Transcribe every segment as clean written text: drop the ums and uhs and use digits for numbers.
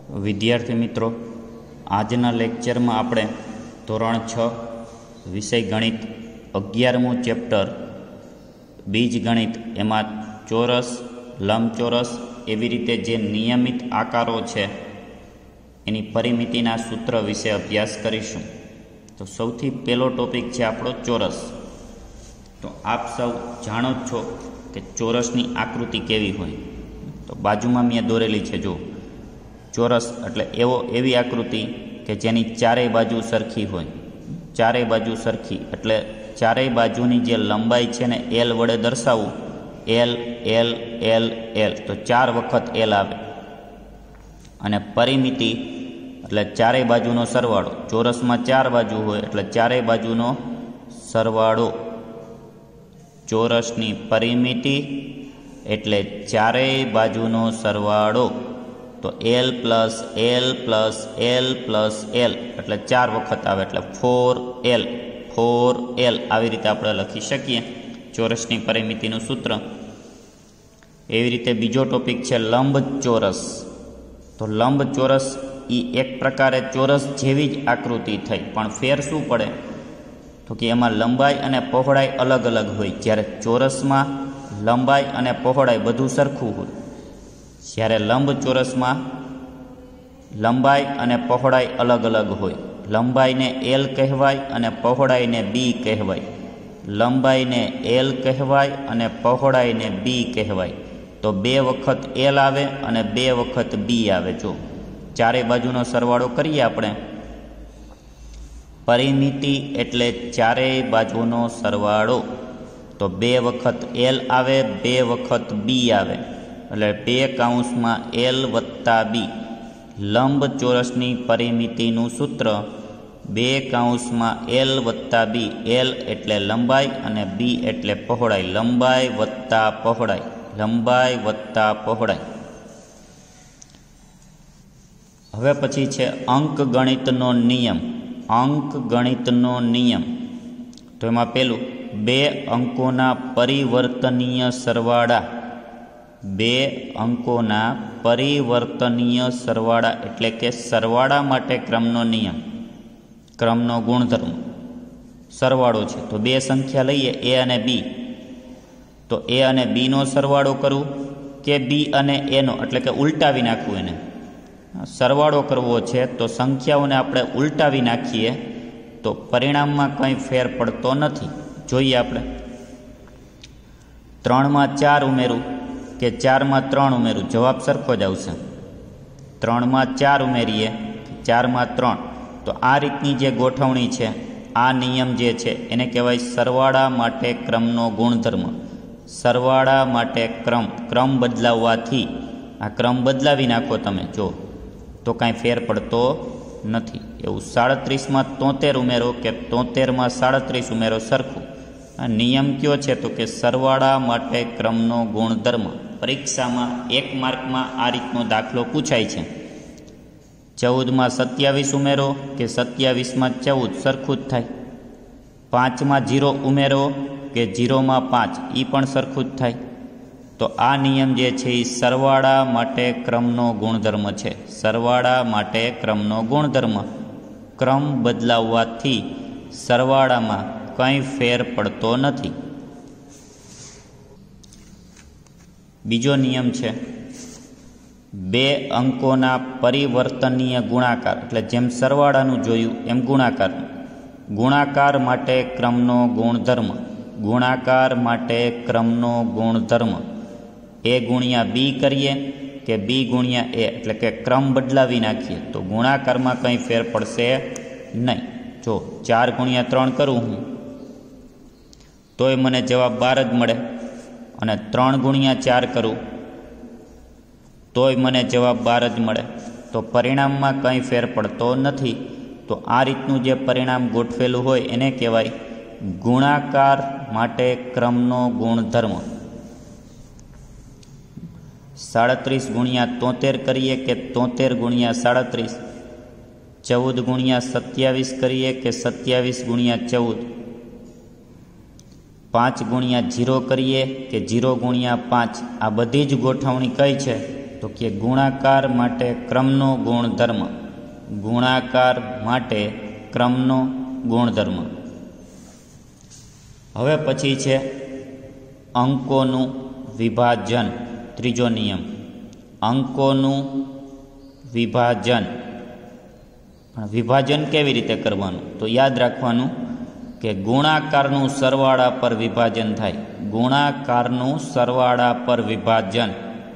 વિદ્યાર્થી મિત્રો, આજના લેક્ચરમાં આપણે ધોરણ 6 વિષય ગણિત 11મું ચેપ્ટર બીજગણિત એમાં ચોરસ, લંબચોરસ એવી રીતે જે નિયમિત આકારો છે એની પરિમિતિના સૂત્ર વિશે અભ્યાસ કરીશું. તો સૌથી પહેલો ટોપિક છે આપણો ચોરસ. તો આપ સૌ જાણો જ છો કે ચોરસની આકૃતિ કેવી હોય. તો બાજુમાં મેં દોરેલી છે. જો ચોરસ એટલે એવી આકૃતિ કે જેની ચારેય બાજુ સરખી હોય. ચારેય બાજુ સરખી એટલે ચારેય બાજુની જે લંબાઈ છે ને એલ વડે દર્શાવવું. એલ એલ એલ એલ તો 4 વખત એલ આવે. અને પરિમિતિ એટલે ચારેય બાજુનો સરવાળો. ચોરસમાં 4 બાજુ હોય એટલે ચારેય બાજુનો સરવાળો. ચોરસની પરિમિતિ એટલે ચારેય બાજુનો સરવાળો. તો L plus L plus L plus L એટલે 4 વખત આવે એટલે 4L 4L આવી રીતે આપણે લખી શકીએ ચોરસની પરિમિતિનું સૂત્ર. એવી રીતે બીજો ટોપિક છે લંબચોરસ. તો લંબચોરસ એ એક પ્રકારે ચોરસ જેવી જ આકૃતિ થઈ, પણ ફેર શું પડે તો કે એમાં લંબાઈ અને પહોળાઈ અલગ અલગ હોય. જ્યારે ચોરસમાં લંબાઈ અને પહોળાઈ બધું સરખું હોય, જ્યારે લંબચોરસમાં લંબાઈ અને પહોળાઈ અલગ અલગ હોય. લંબાઈને એલ કહેવાય અને પહોળાઈને બી કહેવાય. લંબાઈને એલ કહેવાય અને પહોળાઈને બી કહેવાય. તો 2 વખત એલ આવે અને 2 વખત બી આવે. જો ચારે બાજુનો સરવાળો કરીએ આપણે. પરિમિતિ એટલે ચારેય બાજુનો સરવાળો. તો 2 વખત એલ આવે, 2 વખત બી આવે એટલે 2 કૌંસમાં એલ વત્તા બી. લંબચોરસની પરિમિતિનું સૂત્ર 2 કૌંસમાં એલ વત્તા બી. એલ એટલે લંબાઈ અને બી એટલે પહોળાઈ. લંબાઈ વત્તા પહોળાઈ. લંબાઈ વત્તા પહોળાઈ. હવે પછી છે અંકગણિતનો નિયમ. અંકગણિતનો નિયમ. તો એમાં પહેલું 2 અંકોના પરિવર્તનીય સરવાળા. 2 અંકોના પરિવર્તનીય સરવાળા એટલે કે સરવાળા માટે ક્રમનો નિયમ, ક્રમનો ગુણધર્મ. સરવાળો છે તો 2 સંખ્યા લઈએ એ અને બી. તો એ અને બીનો સરવાળો કરું કે બી અને એનો, એટલે કે ઉલટાવી નાખવું. એને સરવાળો કરવો છે તો સંખ્યાઓને આપણે ઉલટાવી નાખીએ તો પરિણામમાં કંઈ ફેર પડતો નથી. જોઈએ આપણે 3માં 4 ઉમેરું કે 4માં 3 ઉમેરું, જવાબ સરખો જ આવશે. 3માં 4 ઉમેરીએ, 4માં 3. તો આ રીતની જે ગોઠવણી છે, આ નિયમ જે છે એને કહેવાય સરવાળા માટે ક્રમનો ગુણધર્મ. સરવાળા માટે ક્રમ બદલાવવાથી, આ ક્રમ બદલાવી નાખો તમે જો તો કાંઈ ફેર પડતો નથી. એવું 37માં 73 ઉમેરો કે 73માં 37 ઉમેરો, સરખું. આ નિયમ કયો છે તો કે સરવાળા માટે ક્રમનો ગુણધર્મ. પરીક્ષામાં 1 માર્કમાં આ રીતનો દાખલો પૂછાય છે. 14માં 27 ઉમેરો કે 27માં 14, સરખું જ થાય. 5માં 0 ઉમેરો કે 0માં 5, એ પણ સરખું જ થાય. તો આ નિયમ જે છે એ સરવાળા માટે ક્રમનો ગુણધર્મ છે. સરવાળા માટે ક્રમનો ગુણધર્મ. ક્રમ બદલાવવાથી સરવાળામાં કંઈ ફેર પડતો નથી. બીજો નિયમ છે 2 અંકોના પરિવર્તનીય ગુણાકાર. એટલે જેમ સરવાળાનું જોયું એમ ગુણાકાર. ગુણાકાર માટે ક્રમનો ગુણધર્મ. ગુણાકાર માટે ક્રમનો ગુણધર્મ. એ ગુણ્યા બી કરીએ કે બી ગુણ્યા એ, એટલે કે ક્રમ બદલાવી નાખીએ તો ગુણાકારમાં કંઈ ફેર પડશે નહીં. જો 4 ગુણ્યા 3 કરું હું તોય મને જવાબ 12 જ મળે, અને 3 ગુણ્યા 4 કરું તોય મને જવાબ 12 જ મળે. તો પરિણામમાં કંઈ ફેર પડતો નથી. તો આ રીતનું જે પરિણામ ગોઠવેલું હોય એને કહેવાય ગુણાકાર માટે ક્રમનો ગુણધર્મ. 37 ગુણ્યા 73 કરીએ કે 73 ગુણ્યા 37, 14 ગુણ્યા 27 કરીએ કે 27 ગુણ્યા 14, 5 ગુણ્યા 0 કરીએ કે 0 ગુણ્યા 5. આ બધી જ ગોઠવણી કઈ છે તો કે ગુણાકાર માટે ક્રમનો ગુણધર્મ, ગુણાકાર માટે ક્રમનો ગુણધર્મ. હવે પછી છે અંકોનું વિભાજન, ત્રીજો નિયમ, અંકોનું વિભાજન. પણ વિભાજન કેવી રીતે કરવાનું? તો યાદ રાખવાનું કે ગુણાકારનું સરવાળા પર વિભાજન થાય, ગુણાકારનું સરવાળા પર વિભાજન.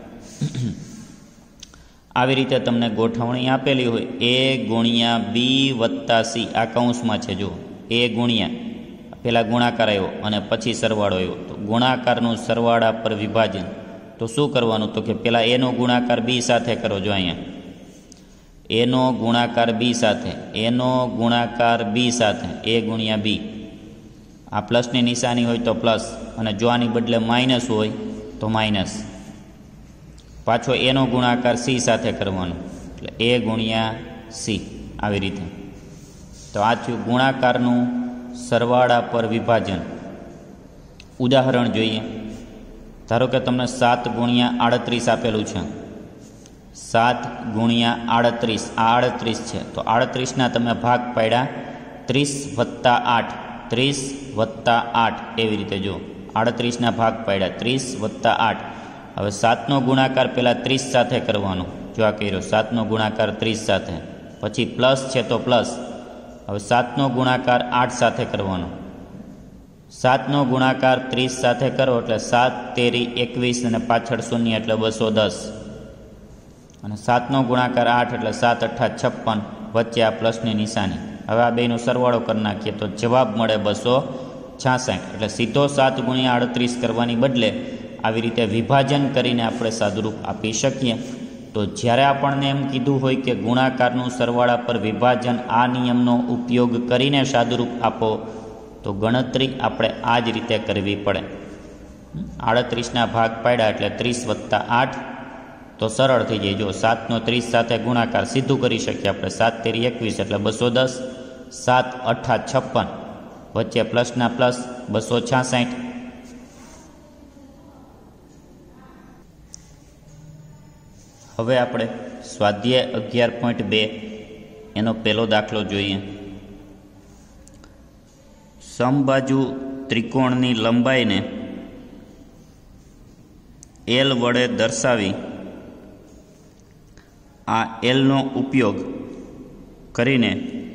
આવી રીતે તમને ગોઠવણી આપેલી હોય a ગુણ્યા b વત્તા c, આ કૌંસમાં છે જુઓ, a ગુણ્યા પહેલાં ગુણાકાર આવ્યો અને પછી સરવાળો આવ્યો, તો ગુણાકારનું સરવાળા પર વિભાજન. તો શું કરવાનું? તો કે પહેલાં એનો ગુણાકાર b સાથે કરો. જો અહીંયા એનો ગુણાકાર b સાથે, એનો ગુણાકાર b સાથે, a ગુણ્યા b. આ પ્લસની નિશાની હોય તો પ્લસ, અને જો આની બદલે માઇનસ હોય તો માઇનસ. પાછો એનો ગુણાકાર c સાથે કરવાનો, એટલે a ગુણ્યા c. આવી રીતે. તો આ થયું ગુણાકારનું સરવાળા પર વિભાજન. ઉદાહરણ જોઈએ. ધારો કે તમને 7 ગુણ્યા 38 આપેલું છે, 7 ગુણ્યા 38, આ 38 છે. તો 38ના તમે ભાગ પાડ્યા 30 વત્તા 8, 30 વત્તા 8, એવી રીતે જો 38ના ભાગ પાડ્યા 30 વત્તા 8. હવે 7નો ગુણાકાર પહેલાં 30 સાથે કરવાનો. જો આ કર્યો 7નો ગુણાકાર 30 સાથે, પછી પ્લસ છે તો પ્લસ. હવે 7નો ગુણાકાર 8 સાથે કરવાનો. 7નો ગુણાકાર 30 સાથે કરો એટલે 7 તેરી 21 અને પાછળ શૂન્ય એટલે 210. અને 7નો ગુણાકાર 8 એટલે 7 અઠ્ઠા 56, વચ્ચે આ પ્લસની નિશાની. હવે આ બેનો સરવાળો કરી નાખીએ તો જવાબ મળે 266. એટલે સીધો 7 ગુણ્યા 38 કરવાની બદલે આવી રીતે વિભાજન કરીને આપણે સાદુરૂપ આપી શકીએ. તો જ્યારે આપણને એમ કીધું હોય કે ગુણાકારનું સરવાળા પર વિભાજન, આ નિયમનો ઉપયોગ કરીને સાદુરૂપ આપો, તો ગણતરી આપણે આ જ રીતે કરવી પડે. 38ના ભાગ પાડ્યા એટલે 30 વત્તા 8, તો સરળ થઈ જાય. જો 7નો 30 સાથે ગુણાકાર સીધું કરી શકીએ આપણે, 7 તેરી 21 એટલે 210, 7 અઠ્ઠા 56, વચ્ચે પ્લસના પ્લસ 266. હવે આપણે સ્વાધ્યાય 11.2 એનો પહેલો દાખલો જોઈએ. સમબાજુ ત્રિકોણની લંબાઈને એલ વડે દર્શાવી આ એલનો ઉપયોગ કરીને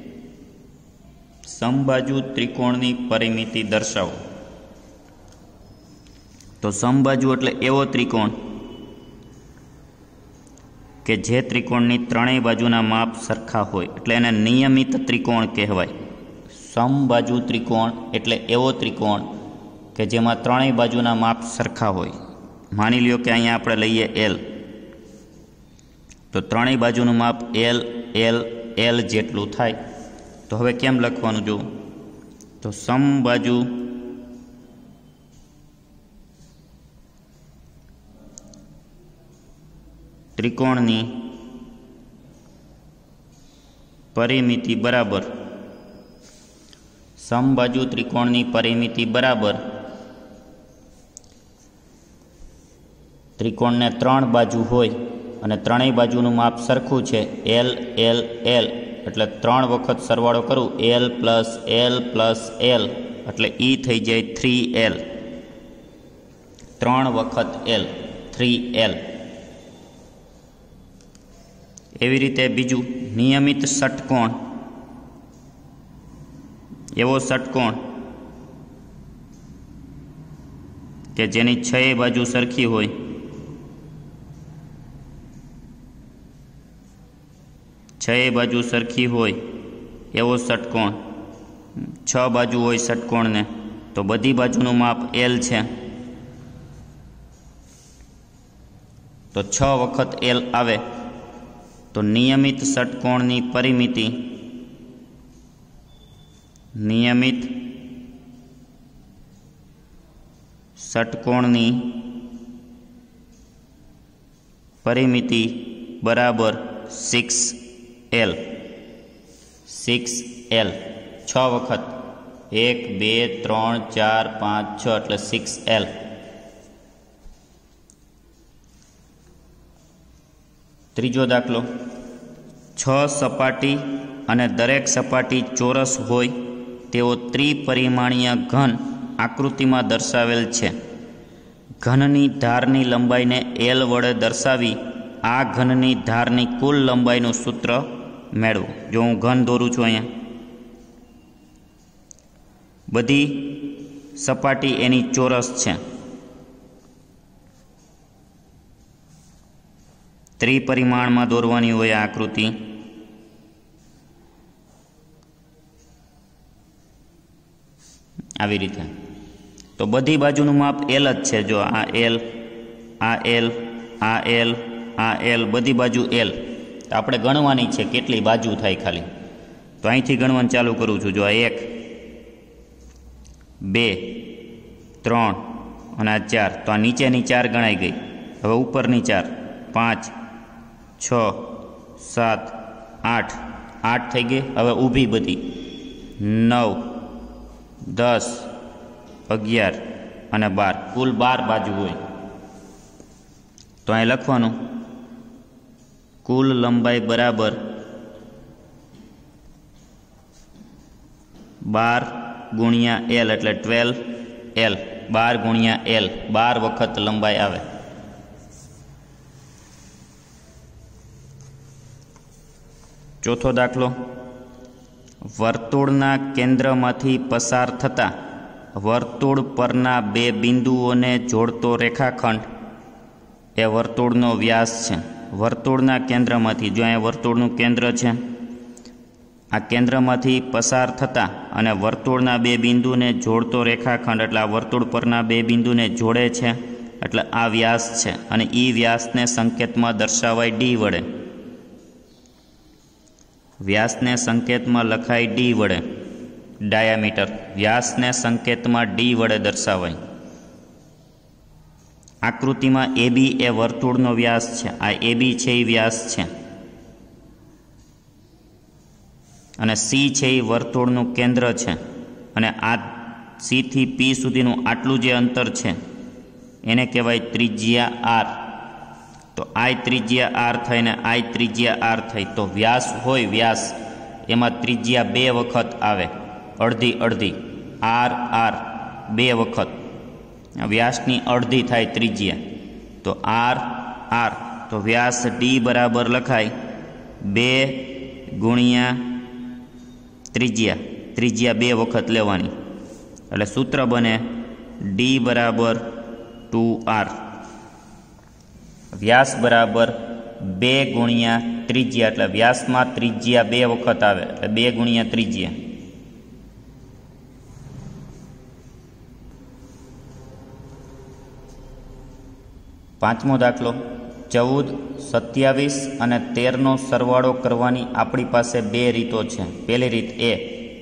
સમબાજુ ત્રિકોણની પરિમિતિ દર્શાવો. તો સમબાજુ એટલે એવો ત્રિકોણ કે જે ત્રિકોણની ત્રણેય બાજુના માપ સરખા હોય, એટલે એને નિયમિત ત્રિકોણ કહેવાય. સમબાજુ ત્રિકોણ એટલે એવો ત્રિકોણ કે જેમાં ત્રણેય બાજુના માપ સરખા હોય. માની લ્યો કે અહીંયા આપણે લઈએ એલ, તો ત્રણેય બાજુનું માપ એલ એલ એલ જેટલું થાય. તો હવે કેમ લખવાનું જો? તો સમબાજુ ત્રિકોણની પરિમિતિ બરાબર, સમબાજુ ત્રિકોણની પરિમિતિ બરાબર ત્રિકોણને 3 બાજુ હોય અને ત્રણેય બાજુનું માપ સરખું છે, એલ એલ એલ, એટલે 3 વખત સરવાળો કરું, L plus L plus L, એટલે ઈ થઈ જાય 3L. 3 વખત એલ, 3L. એવી રીતે બીજું નિયમિત ષટકોણ, એવો ષટકોણ કે જેની 6 બાજુ સરખી હોય, 6 બાજુ સરખી હોય એવો ષટકોણ. 6 બાજુ હોય ષટકોણને, તો બધી બાજુનું માપ એલ છે, તો 6 વખત એલ આવે. તો નિયમિત ષટકોણની પરિમિતિ, નિયમિત ષટકોણની પરિમિતિ બરાબર 6L. 6L 6 વખત, 1 2 3 4 5 6 એટલે 6L. ત્રીજો દાખલો, 6 સપાટી અને દરેક સપાટી ચોરસ હોય તેવો ત્રિપરિમાણીય ઘન આકૃતિમાં દર્શાવેલ છે. ઘનની ધારની લંબાઈને L વડે દર્શાવી આ ઘનની ધારની કુલ લંબાઈનું સૂત્ર મેળવો. જો હું ઘન દોરું છું અહીંયા, બધી સપાટી એની ચોરસ છે. ત્રિપરિમાણમાં દોરવાની હોય આ આકૃતિ. આવી રીતે તો બધી બાજુનું માપ L જ છે. જો આ L, આ L, આ L, આ L, બધી બાજુ L. તો આપણે ગણવાની છે કેટલી બાજુ થાય ખાલી. તો અહીંથી ગણવાનું ચાલુ કરું છું. જો આ 1, 2, 3 અને આ 4. તો આ નીચેની 4 ગણાઈ ગઈ. હવે ઉપરની 4, 5, 6, 7, 8, 8 થઈ ગઈ. હવે ઊભી બધી 9, 10, 11 અને 12, કુલ 12 બાજુ હોય. તો અહીં લખવાનું કુલ લંબાઈ બરાબર 12 ગુણ્યા L એટલે 12L. 12 ગુણ્યા L, 12 વખત લંબાઈ આવે. ચોથો દાખલો, વર્તુળના કેન્દ્રમાંથી પસાર થતા વર્તુળ પરના બે બિંદુઓને જોડતો રેખાખંડ એ વર્તુળનો વ્યાસ છે. વર્તુળના કેન્દ્રમાંથી, જો અહીંયા વર્તુળનું કેન્દ્ર છે, આ કેન્દ્રમાંથી પસાર થતા અને વર્તુળના બે બિંદુને જોડતો રેખાખંડ એટલે આ વર્તુળ પરના બે બિંદુને જોડે છે એટલે આ વ્યાસ છે. અને એ વ્યાસને સંકેતમાં દર્શાવાય D વડે. વ્યાસને સંકેતમાં લખાય D વડે. ડાયામીટર વ્યાસને સંકેતમાં D વડે દર્શાવાય. આકૃતિમાં AB એ વર્તુળનો વ્યાસ છે. આ AB છે એ વ્યાસ છે અને C છે એ વર્તુળનું કેન્દ્ર છે. અને આ C થી P સુધીનું આટલું જે અંતર છે એને કહેવાય ત્રિજ્યા R. તો I ત્રિજ્યા R થઈને I ત્રિજ્યા R થઈ. તો વ્યાસ હોય, વ્યાસ એમાં ત્રિજ્યા 2 વખત આવે, અડધી અડધી. R R 2 વખત, વ્યાસની અડધી થાય ત્રિજ્યા. તો R R, તો વ્યાસ D બરાબર લખાય 2 ગુણ્યા ત્રિજ્યા. ત્રિજ્યા 2 વખત લેવાની એટલે સૂત્ર બને D બરાબર 2R. વ્યાસ બરાબર 2 ગુણ્યા ત્રિજ્યા એટલે વ્યાસમાં ત્રિજ્યા 2 વખત આવે એટલે 2 ગુણ્યા ત્રિજ્યા. પાંચમો દાખલો, 14, 27 અને 13નો સરવાળો કરવાની આપણી પાસે 2 રીતો છે. પહેલી રીત એ.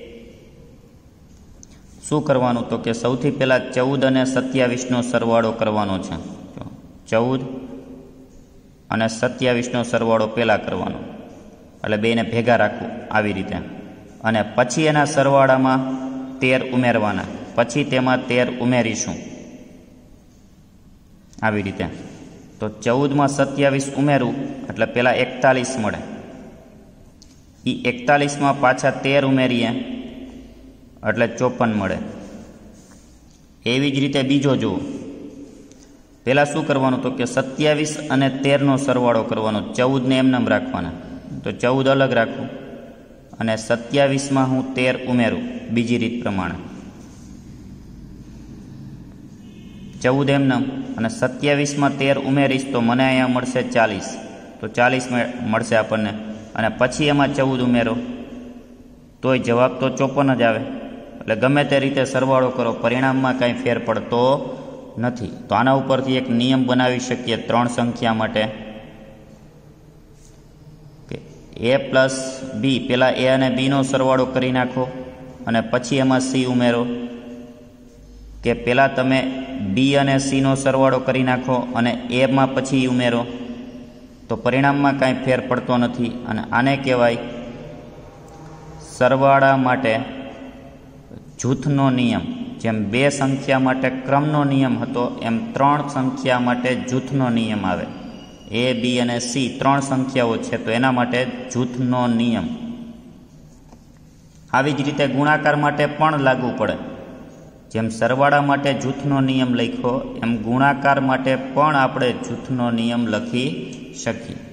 શું કરવાનું? તો કે સૌથી પહેલાં 14 અને 27નો સરવાળો કરવાનો છે. 14 અને 27નો સરવાળો પહેલાં કરવાનો એટલે બેને ભેગા રાખવું આવી રીતે. અને પછી એના સરવાળામાં 13 ઉમેરવાના, પછી તેમાં 13 ઉમેરીશું આવી રીતે. તો 14માં 27 ઉમેરું એટલે પહેલાં 41 મળે. એ 41માં પાછા 13 ઉમેરીએ એટલે 54 મળે. એવી જ રીતે બીજો જુઓ. પહેલાં શું કરવાનું? તો કે 27 અને 13નો સરવાળો કરવાનો. 14ને એમનેમ રાખવાના. તો 14 અલગ રાખવું અને 27માં હું 13 ઉમેરું બીજી રીત પ્રમાણે. 14 એમનેમ અને 27માં 13 ઉમેરીશ તો મને અહીંયા મળશે 40. તો 40 મળશે આપણને. અને પછી એમાં 14 ઉમેરો તોય જવાબ તો 54 જ આવે. એટલે ગમે તે રીતે સરવાળો કરો, પરિણામમાં કાંઈ ફેર પડતો નથી. તો આના ઉપરથી એક નિયમ બનાવી શકીએ 3 સંખ્યા માટે કે A પ્લસ B, પહેલાં A અને Bનો સરવાળો કરી નાખો અને પછી એમાં C ઉમેરો. કે પહેલાં તમે B અને Cનો સરવાળો કરી નાખો અને Aમાં પછી ઉમેરો તો પરિણામમાં કાંઈ ફેર પડતો નથી. અને આને કહેવાય સરવાળા માટે જૂથનો નિયમ. જેમ 2 સંખ્યા માટે ક્રમનો નિયમ હતો એમ 3 સંખ્યા માટે જૂથનો નિયમ આવે. એ, બી અને સી 3 સંખ્યાઓ છે, તો એના માટે જૂથનો નિયમ. આવી જ રીતે ગુણાકાર માટે પણ લાગુ પડે. જેમ સરવાળા માટે જૂથનો નિયમ લખ્યો એમ ગુણાકાર માટે પણ આપણે જૂથનો નિયમ લખી શકીએ.